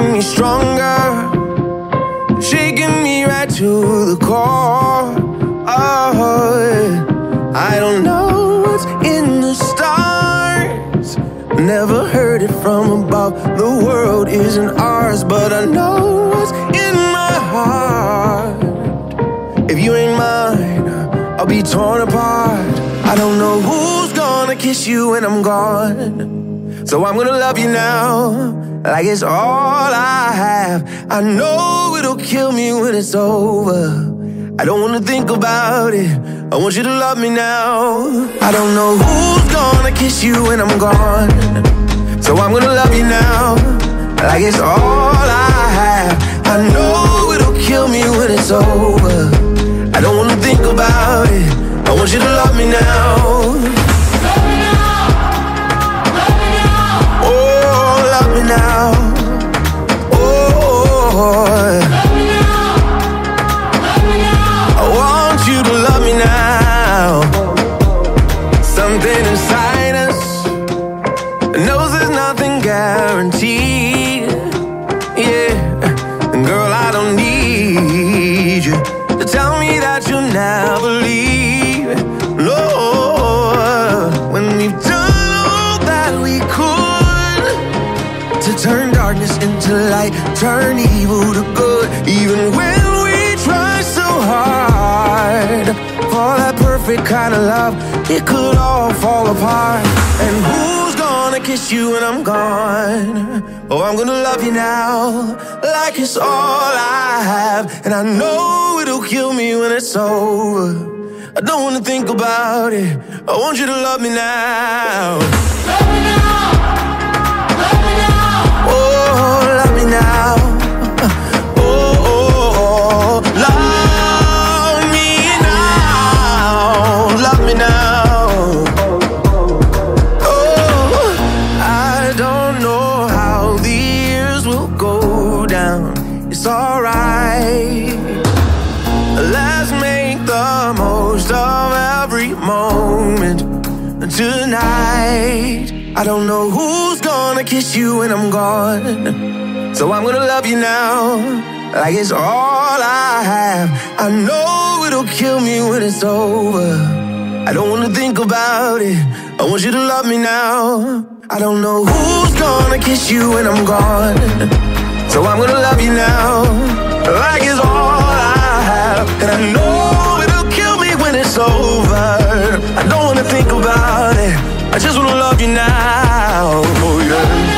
making me stronger, shaking me right to the core. Oh, I don't know what's in the stars, never heard it from above. The world isn't ours, but I know what's in my heart. If you ain't mine, I'll be torn apart. I don't know who's gonna kiss you when I'm gone, so I'm gonna love you now like it's all I have. I know it'll kill me when it's over. I don't wanna think about it, I want you to love me now. I don't know who's gonna kiss you when I'm gone, so I'm gonna love you now like it's all I have. I know it'll kill me when it's over. I don't wanna think about it, I want you to love me now. Love me now, love me now. Oh, love me now. Oh, Love me now, love me now. I want you to love me now. Something inside us knows there's nothing guaranteed. Yeah, girl, I don't need you to tell me that you'll never leave. No, when we've done all that we could to turn darkness into light, turn evil to good, even when we try so hard for that perfect kind of love, it could all fall apart. And who's gonna kiss you when I'm gone? Oh, I'm gonna love you now like it's all I have. And I know it'll kill me when it's over. I don't wanna think about it, I want you to love me now. Love me now, love me now. Oh, love me now. Oh, oh, oh, love me now. Love me now. Oh, I don't know how the years will go down. It's alright. Let's make the most of every moment tonight. I don't know who's gonna kiss you when I'm gone, so I'm gonna love you now like it's all I have. I know it'll kill me when it's over. I don't wanna think about it, I want you to love me now. I don't know who's gonna kiss you when I'm gone, so I'm gonna love you now like it's all I have. And I know it'll kill me when it's over. I don't wanna think about it, I just wanna love you now. Oh, yeah.